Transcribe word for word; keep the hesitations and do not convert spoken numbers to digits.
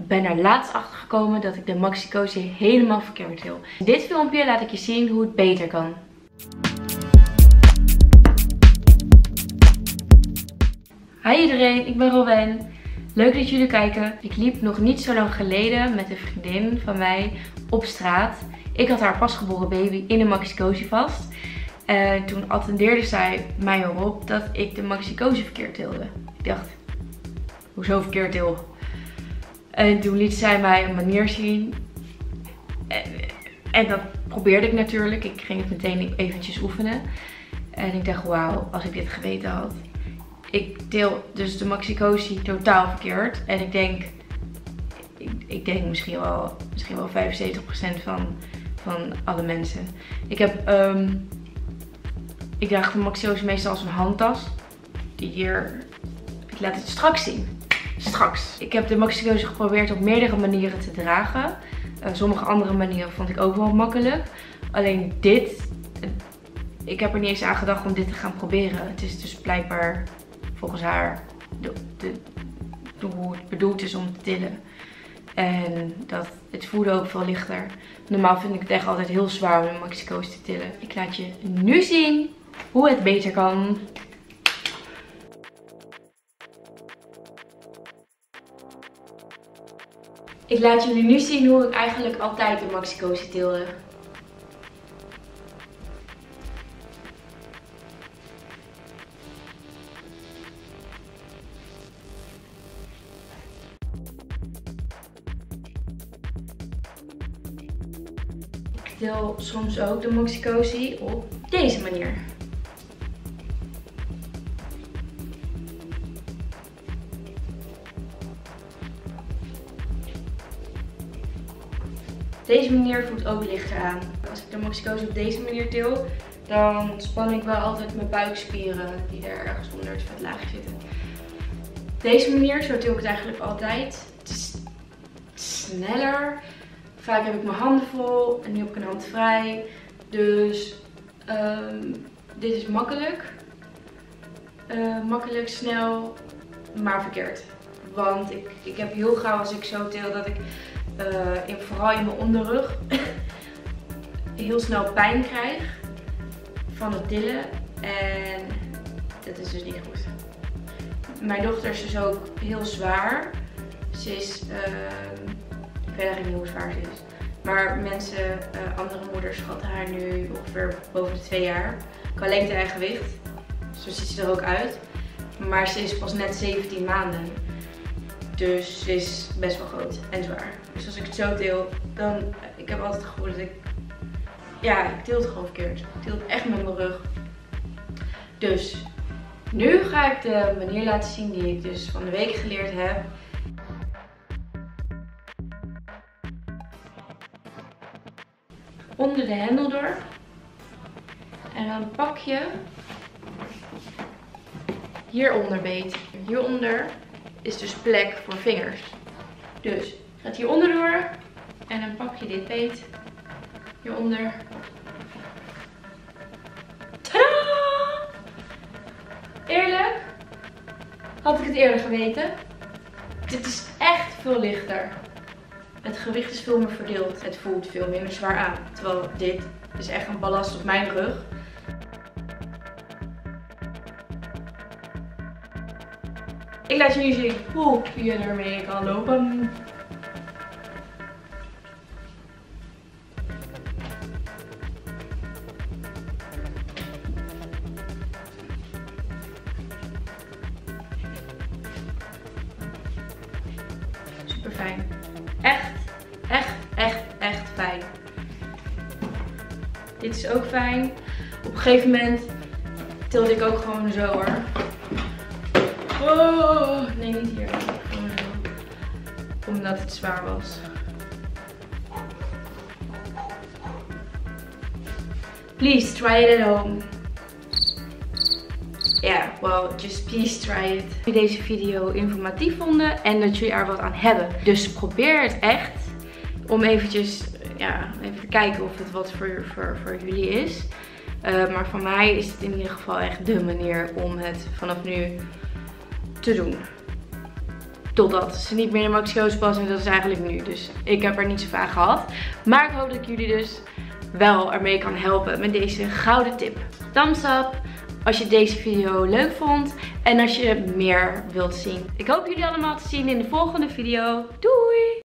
ben er laatst achter gekomen dat ik de Maxi-Cosi helemaal verkeerd wil. In dit filmpje laat ik je zien hoe het beter kan. Hi iedereen, ik ben Robin. Leuk dat jullie kijken. Ik liep nog niet zo lang geleden met een vriendin van mij op straat. Ik had haar pasgeboren baby in de Maxi-Cosi vast. En toen attendeerde zij mij erop dat ik de Maxi-Cosi verkeerd tilde. Ik dacht, hoezo verkeerd til? En toen liet zij mij een manier zien. En, en dat probeerde ik natuurlijk. Ik ging het meteen eventjes oefenen. En ik dacht, wauw, als ik dit geweten had. Ik til dus de Maxi-Cosi totaal verkeerd. En ik denk, ik, ik denk misschien wel, misschien wel vijfenzeventig procent van, van alle mensen. Ik heb, um, ik draag de Maxi-Cosi meestal als een handtas. Die hier, ik laat het straks zien. Straks. Ik heb de Maxi-Cosi geprobeerd op meerdere manieren te dragen. Uh, sommige andere manieren vond ik ook wel makkelijk. Alleen dit, uh, ik heb er niet eens aan gedacht om dit te gaan proberen. Het is dus blijkbaar volgens haar de, de, de, hoe het bedoeld is om te tillen. En dat, het voelde ook veel lichter. Normaal vind ik het echt altijd heel zwaar om een Maxi-Cosi te tillen. Ik laat je nu zien hoe het beter kan. Ik laat jullie nu zien hoe ik eigenlijk altijd de Maxi-Cosi tilde. Ik til soms ook de Maxi-Cosi op deze manier. Deze manier voelt ook lichter aan. Als ik de Maxi-Cosi op deze manier til, dan span ik wel altijd mijn buikspieren die er ergens onder het vetlaagje zitten. Deze manier, zo til ik het eigenlijk altijd. Het is sneller. Vaak heb ik mijn handen vol en nu heb ik een hand vrij. Dus um, dit is makkelijk. Uh, makkelijk, snel, maar verkeerd. Want ik, ik heb heel gauw als ik zo til dat ik Uh, in, vooral in mijn onderrug heel snel pijn krijg van het tillen en dat is dus niet goed. Mijn dochter is dus ook heel zwaar. Ze is, uh, ik weet eigenlijk niet hoe zwaar ze is, maar mensen, uh, andere moeders schatten haar nu ongeveer boven de twee jaar. Qua lengte en gewicht, zo ziet ze er ook uit, maar ze is pas net zeventien maanden. Dus ze is best wel groot en zwaar. Dus als ik het zo til, dan, ik heb altijd het gevoel dat ik, ja, ik til het gewoon verkeerd. Ik til het echt met mijn rug. Dus, nu ga ik de manier laten zien die ik dus van de week geleerd heb. Onder de hendel door. En dan pak je hieronder beet. Hieronder is dus plek voor vingers. Dus je gaat hieronder door en dan pak je dit beet hieronder. Tadaa! Eerlijk, had ik het eerder geweten. Dit is echt veel lichter. Het gewicht is veel meer verdeeld. Het voelt veel minder zwaar aan. Terwijl dit is echt een ballast op mijn rug. Ik laat jullie zien hoe je ermee kan lopen. Super fijn. Echt, echt, echt, echt fijn. Dit is ook fijn. Op een gegeven moment tilde ik ook gewoon zo hoor. Oh, nee, niet hier. Omdat het zwaar was. Please try it at home. Ja, yeah, well, just please try it. Dat jullie deze video informatief vonden en dat jullie er wat aan hebben. Dus probeer het echt om eventjes, ja, even te kijken of het wat voor, voor, voor jullie is. Uh, maar voor mij is het in ieder geval echt de manier om het vanaf nu te doen. Totdat ze niet meer in Maxicosi past en dat is eigenlijk nu. Dus ik heb er niet zoveel aan gehad. Maar ik hoop dat ik jullie dus wel ermee kan helpen met deze gouden tip. Thumbs up als je deze video leuk vond en als je meer wilt zien. Ik hoop jullie allemaal te zien in de volgende video. Doei!